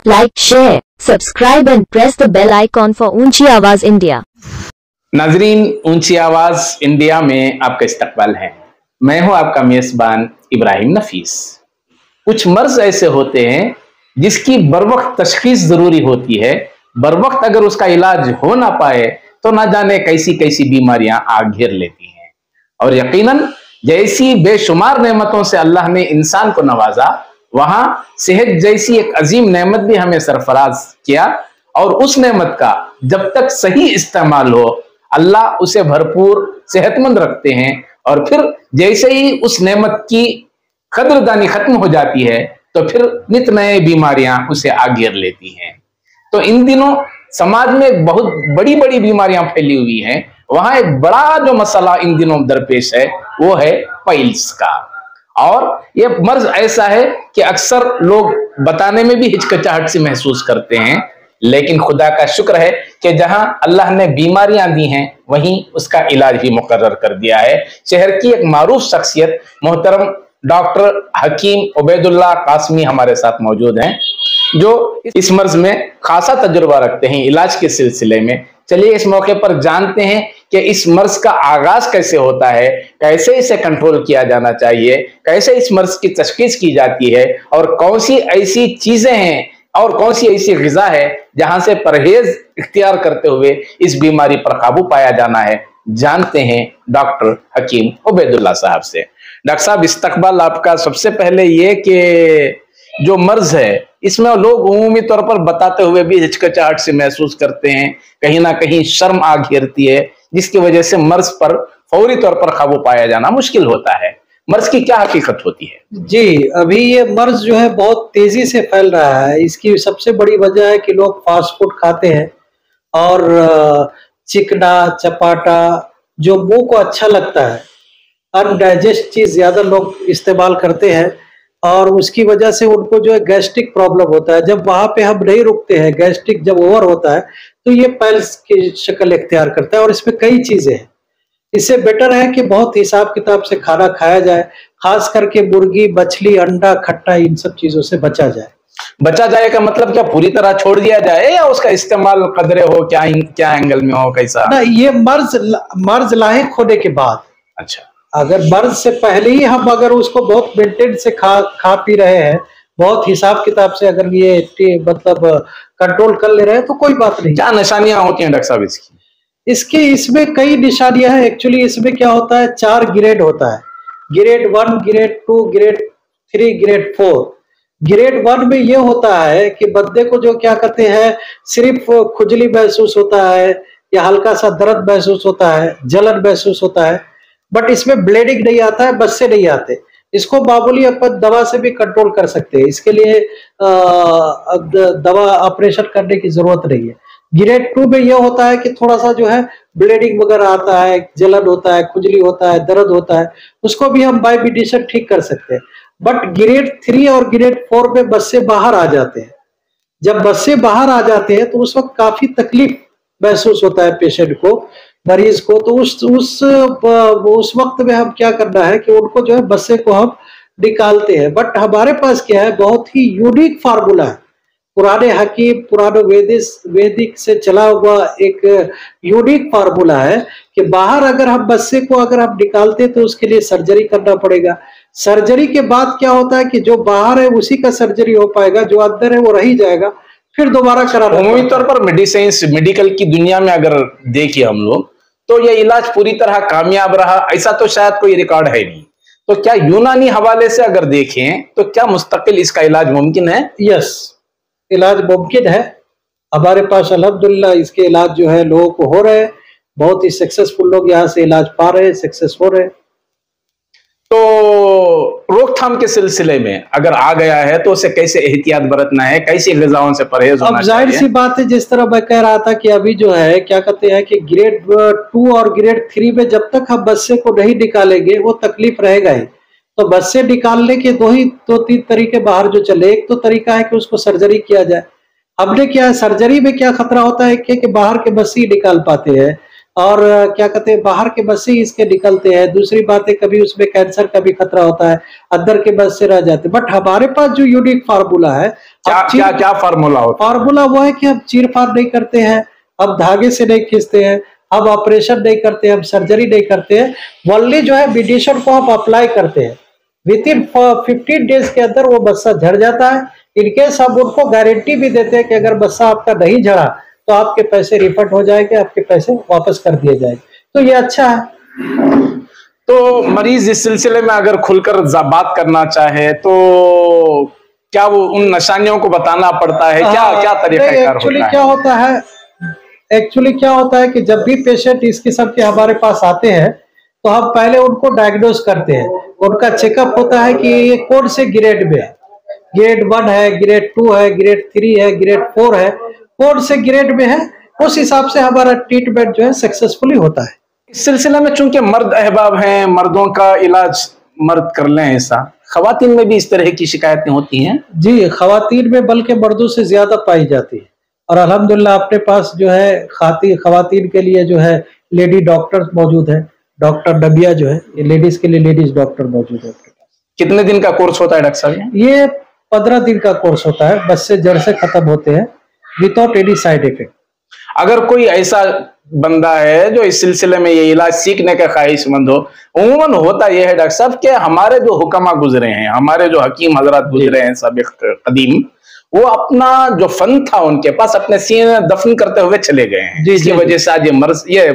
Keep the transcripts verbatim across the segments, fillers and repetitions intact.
Like, share, subscribe and press the bell icon for ऊंची आवाज India. नाजरीन, ऊंची आवाज इंडिया में आपका इस्तकबाल है। मैं हूं आपका मेजबान इब्राहिम नफीस। कुछ मर्ज ऐसे होते हैं जिसकी बर वक्त तशखीस जरूरी होती है। बर वक्त अगर उसका इलाज हो ना पाए तो ना जाने कैसी कैसी बीमारियां आग घेर लेती हैं। और यकीनन जैसी बेशुमार नेमतों से अल्लाह ने इंसान को नवाजा, वहां सेहत जैसी एक अजीम नेमत भी हमें सरफराज किया। और उस नेमत का जब तक सही इस्तेमाल हो, अल्लाह उसे भरपूर सेहतमंद रखते हैं। और फिर जैसे ही उस नेमत की कदरदानी खत्म हो जाती है तो फिर नित नए बीमारियां उसे आग घेर लेती हैं। तो इन दिनों समाज में बहुत बड़ी बड़ी बीमारियां फैली हुई हैं। वहां एक बड़ा जो मसला इन दिनों दरपेश है वो है पाइल्स का। और ये मर्ज ऐसा है कि अक्सर लोग बताने में भी हिचकिचाहट से महसूस करते हैं, लेकिन खुदा का शुक्र है कि जहां अल्लाह ने बीमारियां दी हैं वहीं उसका इलाज भी मुकर्रर कर दिया है। शहर की एक मारूफ शख्सियत मोहतरम डॉक्टर हकीम उबैदुल्लाह कासमी हमारे साथ मौजूद हैं, जो इस मर्ज में खासा तजुर्बा रखते हैं इलाज के सिलसिले में। चलिए इस मौके पर जानते हैं कि इस मर्ज का आगाज कैसे होता है, कैसे इसे कंट्रोल किया जाना चाहिए, कैसे इस मर्ज की तशखीस की जाती है और कौन सी ऐसी चीजें हैं और कौन सी ऐसी ग़िज़ा है जहां से परहेज इख्तियार करते हुए इस बीमारी पर काबू पाया जाना है। जानते हैं डॉक्टर हकीम उबैदुल्लाह साहब से। डॉक्टर साहब, इस्तकबाल आपका। सबसे पहले ये कि जो मर्ज है इसमें लोग उमूमी तौर पर बताते हुए भी हिचकिचाहट से महसूस करते हैं, कहीं ना कहीं शर्म आ घेरती है, जिसकी वजह से मर्ज पर फौरी तौर पर काबू पाया जाना मुश्किल होता है। मर्ज की क्या हकीकत होती है? जी, अभी ये मर्ज जो है बहुत तेजी से फैल रहा है। इसकी सबसे बड़ी वजह है कि लोग फास्ट फूड खाते हैं और चिकना चपाटा जो मुंह को अच्छा लगता है, अनडाइजेस्ट चीज ज्यादा लोग इस्तेमाल करते हैं और उसकी वजह से उनको जो है गैस्ट्रिक प्रॉब्लम होता है। जब वहां पे हम नहीं रुकते हैं, गैस्ट्रिक जब ओवर होता है तो ये पाइल्स की शक्ल इख्तियार करता है। और इसमें कई चीजें हैं। इससे बेटर है कि बहुत हिसाब किताब से खाना खाया जाए, खास करके मुर्गी, मछली, अंडा, खट्टा, इन सब चीजों से बचा जाए। बचा जाए का मतलब क्या पूरी तरह छोड़ दिया जाए या उसका इस्तेमाल कदरे हो, क्या क्या एंगल में हो, कैसा? ना, ये मर्ज मर्ज लाहिक होने के बाद। अच्छा, अगर मर्ज से पहले ही हम अगर उसको बहुत मेंटेन से खा खा पी रहे हैं, बहुत हिसाब किताब से अगर ये मतलब कंट्रोल कर ले रहे हैं तो कोई बात नहीं। क्या निशानियां होती हैं डॉक्टर साहब इसकी? इसके इसमें कई निशानियां हैं। एक्चुअली इसमें क्या होता है, चार ग्रेड होता है। Grade one, grade two, grade three, grade four. Grade one में ये होता है कि बंदे को जो क्या कहते हैं, सिर्फ खुजली महसूस होता है या हल्का सा दर्द महसूस होता है, जलन महसूस होता है, बट इसमें ब्लीडिंग नहीं आता है, बस्से नहीं आते। इसको मामूली अपन दवा से भी कंट्रोल कर सकते हैं। इसके लिए आ, दवा ऑपरेशन करने की जरूरत नहीं है। ग्रेड टू में यह होता है कि थोड़ा सा जो है ब्लीडिंग वगैरह आता है, जलन होता है, खुजली होता है, दर्द होता है, उसको भी हम बाय मेडिसिन ठीक कर सकते हैं। बट ग्रेड थ्री और ग्रेड फोर में बस्से बाहर आ जाते हैं। जब बस्से बाहर आ जाते हैं तो उस वक्त काफी तकलीफ महसूस होता है पेशेंट को, मरीज को। तो उस उस उस वक्त में हम क्या करना है कि उनको जो है बस्से को हम निकालते हैं। बट हमारे पास क्या है, बहुत ही यूनिक फार्मूला है। पुराने हकीम, पुराने वेदिस वैदिक से चला हुआ एक यूनिक फार्मूला है कि बाहर अगर हम बस्से को अगर हम निकालते तो उसके लिए सर्जरी करना पड़ेगा। सर्जरी के बाद क्या होता है कि जो बाहर है उसी का सर्जरी हो पाएगा, जो अंदर है वो रह जाएगा, फिर दोबारा कराना। उम्मीद तौर पर मेडिसिन मेडिकल की दुनिया में अगर देखिए हम लोग तो यह इलाज पूरी तरह कामयाब रहा ऐसा तो शायद कोई रिकॉर्ड है नहीं। तो क्या यूनानी हवाले से अगर देखें तो क्या मुस्तकिल इसका इलाज मुमकिन है? यस, इलाज मुमकिन है। हमारे पास अल्हम्दुलिल्लाह इसके इलाज जो है लोगों को हो रहे हैं। बहुत ही सक्सेसफुल लोग यहाँ से इलाज पा रहे हैं, सक्सेस हो रहे हैं। तो रोकथाम के सिलसिले में अगर आ गया है तो उसे कैसे एहतियात बरतना है, कैसी ग़िज़ाओं से परहेज होना चाहिए? अब जाहिर सी बात है, जिस तरह मैं कह रहा था कि अभी जो है क्या कहते हैं कि ग्रेड टू और ग्रेड थ्री में जब तक हम बस्से को नहीं निकालेंगे वो तकलीफ रहेगा ही। तो बस्से निकालने के दो ही दो तीन तरीके बाहर जो चले। एक तो तरीका है कि उसको सर्जरी किया जाए। हमने क्या है, सर्जरी में क्या खतरा होता है कि, कि बाहर के बस्से ही निकाल पाते हैं, और क्या कहते हैं बाहर के बस से ही इसके निकलते हैं। दूसरी बात है कभी उसमें कैंसर का भी खतरा होता है, अंदर के बस से रह जाते हैं। बट हमारे पास जो यूनिक फार्मूला है, क्या क्या क्या फार्मूला होता है? फार्मूला वो है कि हम चीर फाड़ नहीं करते हैं, हम धागे से नहीं खींचते हैं, हम ऑपरेशन नहीं करते हैं, हम सर्जरी नहीं करते हैं। ओनली जो है मेडिसिन को हम अप्लाई करते हैं, विद इन फिफ्टीन डेज के अंदर वो बस्सा झड़ जाता है। इनकेस हम उनको गारंटी भी देते हैं कि अगर बस्सा आपका नहीं झड़ा तो आपके पैसे रिफंड हो जाएंगे, आपके पैसे वापस कर दिए जाएंगे। तो ये अच्छा है। तो मरीज इस सिलसिले में अगर खुलकर बात करना चाहे तो क्या वो उन निशानियों को बताना पड़ता है? क्या क्या तरीका एक्चुअली क्या होता है एक्चुअली क्या होता है कि जब भी पेशेंट इस किस्म के हमारे पास आते हैं तो हम पहले उनको डायग्नोज करते हैं। उनका चेकअप होता है कि ये कौन से ग्रेड में है, ग्रेड वन है, ग्रेड टू है, ग्रेड थ्री है, ग्रेड फोर है, कौन से ग्रेड में है, उस हिसाब से हमारा ट्रीटमेंट जो है सक्सेसफुली होता है। इस सिलसिले में चूंकि मर्द अहबाब हैं, मर्दों का इलाज मर्द कर लें, ऐसा खवातीन में भी इस तरह की शिकायतें होती हैं? जी, खवातीन में बल्कि मर्दों से ज्यादा पाई जाती है। और अल्हम्दुलिल्लाह अपने पास जो है खाती खवातीन के लिए जो है लेडी डॉक्टर मौजूद है। डॉक्टर नबिया जो है, ये लेडीज के लिए लेडीज डॉक्टर मौजूद है अपने पास। कितने दिन का कोर्स होता है डॉक्टर साहब? ये पंद्रह दिन का कोर्स होता है, बस से जड़ से खत्म होते हैं विदाउट एनी साइड इफेक्ट। अगर कोई ऐसा बंदा है जो इस सिलसिले में ये इलाज सीखने का ख्वाहिशमंद हो, उम्मन होता यह है डॉक्टर साहब कि हमारे जो हुक्मा गुजरे हैं, हमारे जो हकीम हजरत गुजरे हैं साबिक कदीम, वो अपना जो फन था उनके पास अपने सीने दफन करते हुए चले गए हैं, जिसकी वजह से आज ये मर्ज ये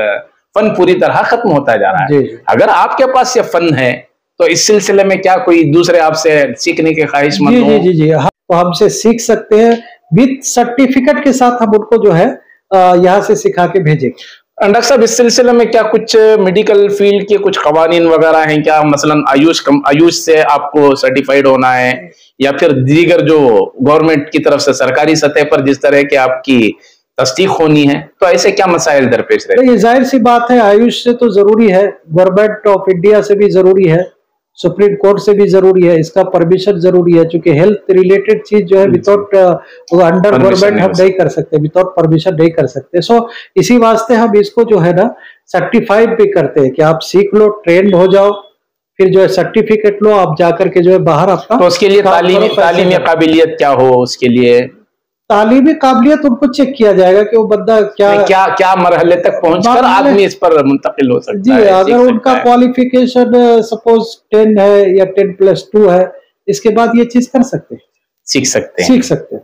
फन पूरी तरह खत्म होता जा रहा है। अगर आपके पास ये फन है तो इस सिलसिले में क्या कोई दूसरे आपसे सीखने के ख्वाहिशमंद हो? जी जी जी तो हमसे सीख सकते हैं विद सर्टिफिकेट के साथ। हम उनको जो है यहाँ से सिखा के भेजेंगे। डॉक्टर साहब इस सिलसिले में क्या कुछ मेडिकल फील्ड के कुछ कवानीन वगैरह हैं क्या? मसलन आयुष आयुष से आपको सर्टिफाइड होना है या फिर दीगर जो गवर्नमेंट की तरफ से सरकारी सतह पर जिस तरह की आपकी तस्दीक होनी है, तो ऐसे क्या मसाइल दरपेश रहे? ये जाहिर सी बात है, आयुष से तो जरूरी है, गवर्नमेंट ऑफ इंडिया से भी जरूरी है, सुप्रीम कोर्ट से भी जरूरी है, इसका परमिशन जरूरी है। क्योंकि हेल्थ रिलेटेड चीज जो है विदाउट अंडर गवर्नमेंट हम नहीं कर सकते, विदाउट परमिशन नहीं कर सकते। सो इसी वास्ते हम इसको जो है ना सर्टिफाइड भी करते हैं कि आप सीख लो, ट्रेन हो जाओ, फिर जो है सर्टिफिकेट लो, आप जाकर के जो है बाहर अपना। तो उसके लिए तालीमी तालीमी काबिलियत क्या हो? उसके लिए तालीमी काबिलियत उनको चेक किया जाएगा कि वो बंदा क्या क्या क्या मरहले तक पहुंचकर आदमी इस पर मुंतकिल हो सकता जी है। अगर उनका क्वालिफिकेशन सपोज टेन है या टेन प्लस टू है, इसके बाद ये चीज कर सकते हैं, सीख सकते हैं सीख सकते हैं।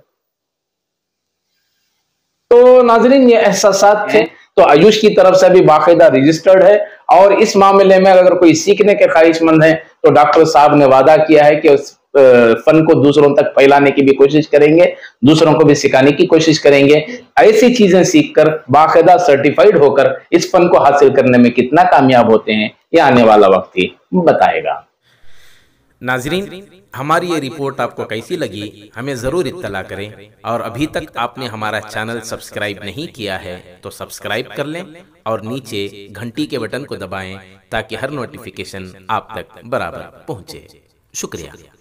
तो नाजरीन ये एहसासात थे, तो आयुष की तरफ से भी बाकायदा रजिस्टर्ड है और इस मामले में अगर कोई सीखने के ख्वाहिशमंद है तो डॉक्टर साहब ने वादा किया है कि उस फन को दूसरों तक फैलाने की भी कोशिश करेंगे, दूसरों को भी सिखाने की कोशिश करेंगे। ऐसी चीजें सीखकर बाकायदा सर्टिफाइड होकर इस फन को हासिल करने में कितना कामयाब होते हैं ये आने वाला वक्त ही बताएगा। नाजरीन, हमारी ये रिपोर्ट आपको कैसी लगी हमें ज़रूर इत्तला करें, और अभी तक आपने हमारा चैनल सब्सक्राइब नहीं किया है तो सब्सक्राइब कर लें और नीचे घंटी के बटन को दबाएं ताकि हर नोटिफिकेशन आप तक बराबर पहुंचे। शुक्रिया।